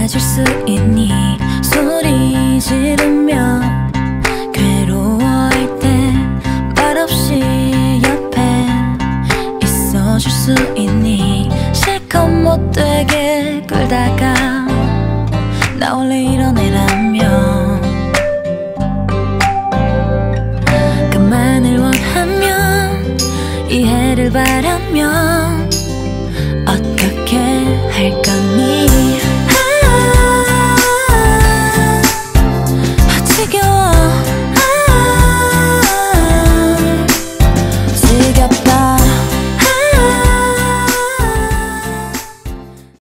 해줄 수 있니? 소리 지르며 괴로워할 때 말없이 옆에 있어줄 수 있니? 실컷 못되게 굴다가 나 원래 이런 애라며 그만을 원하면 이해를 바라면